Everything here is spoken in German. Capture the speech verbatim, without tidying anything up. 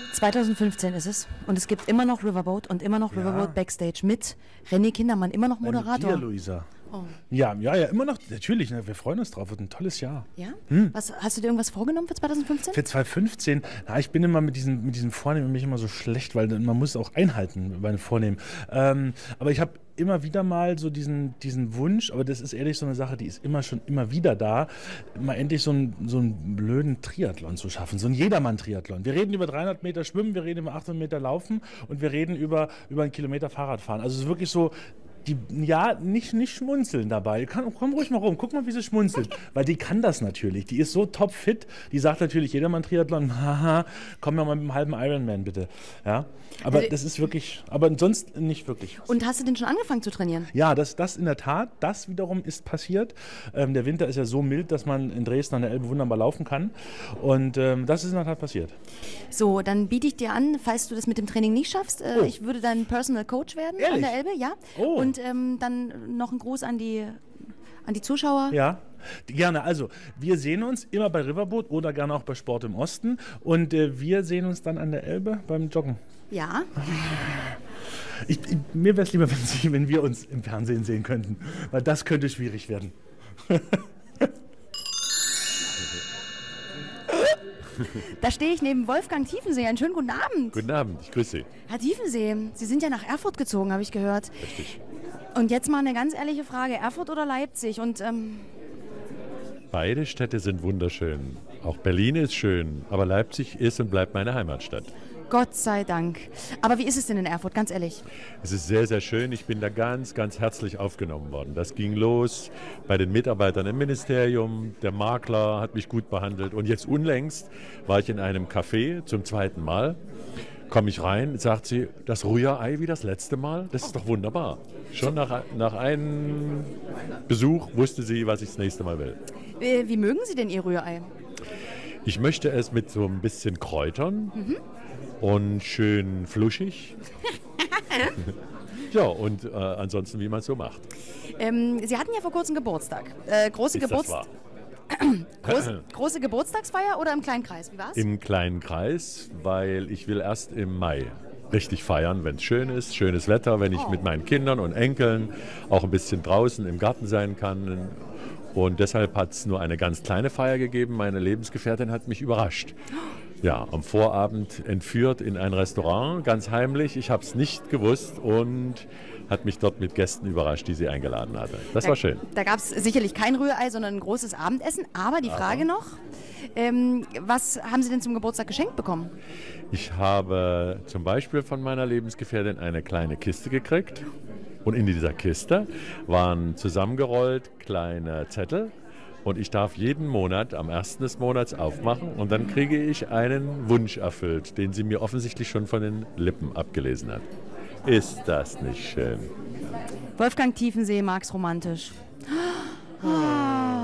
zweitausendfünfzehn ist es und es gibt immer noch Riverboat und immer noch Ja. Riverboat Backstage mit René Kindermann, immer noch Moderator. Dir, Luisa. Oh. Ja, ja, ja, immer noch, natürlich, ne, wir freuen uns drauf, wird ein tolles Jahr. Ja? Hm. Was, hast du dir irgendwas vorgenommen für zweitausendfünfzehn? Für zweitausendfünfzehn, na, ich bin immer mit diesen, mit diesen Vornehmen mich immer so schlecht, weil man muss auch einhalten, meine Vornehmen. Ähm, aber ich habe immer wieder mal so diesen, diesen Wunsch, aber das ist ehrlich so eine Sache, die ist immer schon immer wieder da, mal endlich so einen, so einen blöden Triathlon zu schaffen, so einen Jedermann-Triathlon. Wir reden über dreihundert Meter Schwimmen, wir reden über achthundert Meter Laufen und wir reden über, über einen Kilometer Fahrradfahren. Also es ist wirklich so, die, ja, nicht, nicht schmunzeln dabei. Kann, komm ruhig mal rum, guck mal, wie sie schmunzelt. Weil die kann das natürlich. Die ist so topfit. Die sagt natürlich jedermann Triathlon, haha, komm ja mal mit einem halben Ironman bitte. Ja, aber Also, das ist wirklich, aber sonst nicht wirklich. Und hast du denn schon angefangen zu trainieren? Ja, das, das in der Tat, das wiederum ist passiert. Ähm, der Winter ist ja so mild, dass man in Dresden an der Elbe wunderbar laufen kann. Und ähm, das ist in der Tat passiert. So, dann biete ich dir an, falls du das mit dem Training nicht schaffst, äh, Oh. ich würde dein Personal Coach werden an Ehrlich? der Elbe, ja. Oh. Und ähm, dann noch ein Gruß an die, an die Zuschauer. Ja, gerne. Also, wir sehen uns immer bei Riverboat oder gerne auch bei Sport im Osten. Und äh, wir sehen uns dann an der Elbe beim Joggen. Ja. Ich, ich, mir wäre es lieber, wenn, Sie, wenn wir uns im Fernsehen sehen könnten, weil das könnte schwierig werden. Da stehe ich neben Wolfgang Tiefensee. Einen schönen guten Abend. Guten Abend, ich grüße Sie. Herr Tiefensee, Sie sind ja nach Erfurt gezogen, habe ich gehört. Richtig. Und jetzt mal eine ganz ehrliche Frage, Erfurt oder Leipzig? Und ähm, Beide Städte sind wunderschön. Auch Berlin ist schön, aber Leipzig ist und bleibt meine Heimatstadt. Gott sei Dank. Aber wie ist es denn in Erfurt, ganz ehrlich? Es ist sehr, sehr schön. Ich bin da ganz, ganz herzlich aufgenommen worden. Das ging los bei den Mitarbeitern im Ministerium. Der Makler hat mich gut behandelt. Und jetzt unlängst war ich in einem Café zum zweiten Mal. Komme ich rein, sagt sie, das Rührei wie das letzte Mal? Das ist doch wunderbar. Schon nach, nach einem Besuch wusste sie, was ich das nächste Mal will. Wie, wie mögen Sie denn Ihr Rührei? Ich möchte es mit so ein bisschen Kräutern und schön fluschig. Ja, und äh, ansonsten, wie man es so macht. Ähm, Sie hatten ja vor kurzem Geburtstag. Äh, große, Ist das Geburts wahr? große, große Geburtstagsfeier oder im kleinen Kreis? Wie war's? Im kleinen Kreis, weil ich will erst im Mai richtig feiern, wenn es schön ist, schönes Wetter, wenn ich mit meinen Kindern und Enkeln auch ein bisschen draußen im Garten sein kann. Und deshalb hat es nur eine ganz kleine Feier gegeben. Meine Lebensgefährtin hat mich überrascht. Ja, am Vorabend entführt in ein Restaurant, ganz heimlich. Ich habe es nicht gewusst und hat mich dort mit Gästen überrascht, die sie eingeladen hatte. Das war schön. Da gab es sicherlich kein Rührei, sondern ein großes Abendessen. Aber die Frage noch, ähm, was haben Sie denn zum Geburtstag geschenkt bekommen? Ich habe zum Beispiel von meiner Lebensgefährtin eine kleine Kiste gekriegt. Und in dieser Kiste waren zusammengerollt kleine Zettel. Und ich darf jeden Monat am ersten des Monats aufmachen und dann kriege ich einen Wunsch erfüllt, den sie mir offensichtlich schon von den Lippen abgelesen hat. Ist das nicht schön? Wolfgang Tiefensee mag's romantisch. Ah.